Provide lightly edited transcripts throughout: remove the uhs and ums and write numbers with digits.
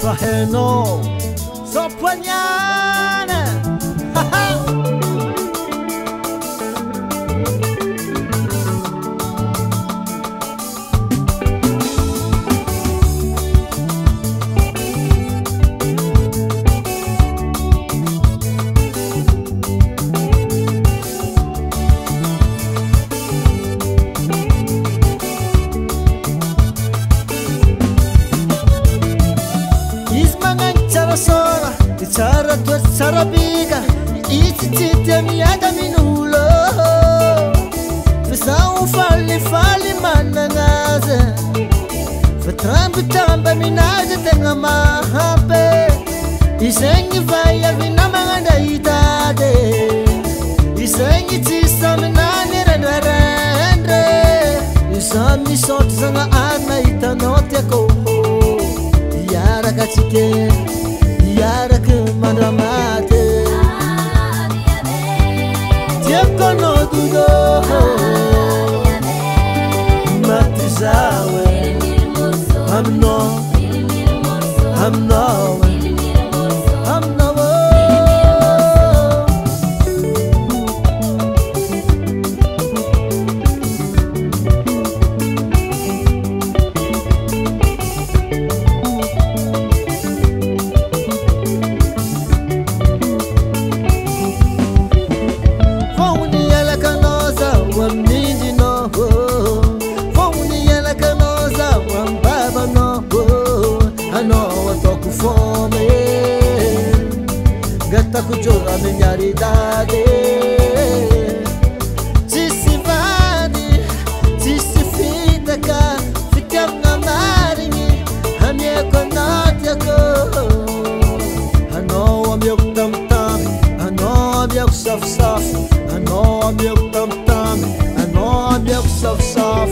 Faheno Sopognane Sora, tsara tu tsara biga, ititi miada minulo. Fesau fali mananaze, tamba minaze tenga mahape. Isengi vaya vinamanga itade, isengi tisa minani rendre. Isami sot zanga ana itanote ko, yara kachike. Yara que mandamate Tiempo no dudo Matizawe I'm no Gata kujura menyaridade Tisi vadi, tisi fitaka Fikam na maringi Hamye konati ako Ano amyok tam-tam Ano amyok saf-saf Ano amyok tam-tam Ano amyok saf-saf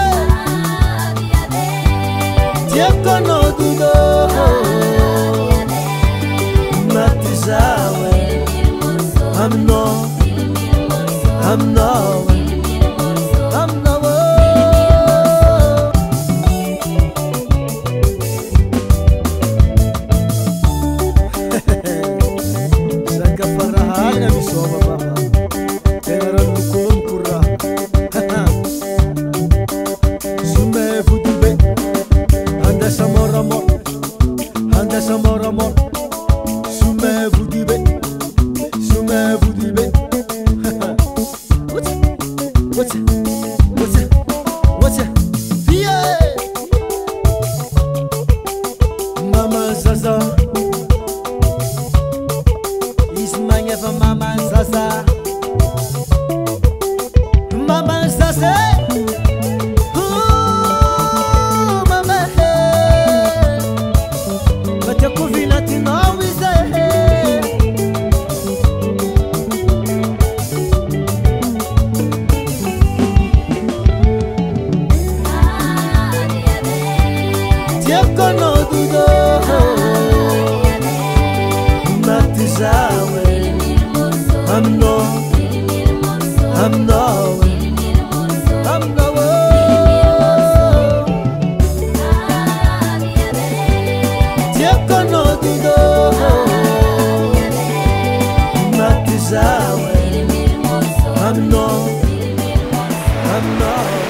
Tiyak ko no dudo Matizawe I'm no Saka parahan na misoma baba Pero nukum kura Sume futube Anda samor amor Sume futube What's it? Yeah. Mama Zaza Ismanya for Mama Zaza Mama Zaza Ooh, Mama hey But you could be nothing always hey Tiempo no dudo Matizawe I'm no Tiempo no dudo Matizawe I'm no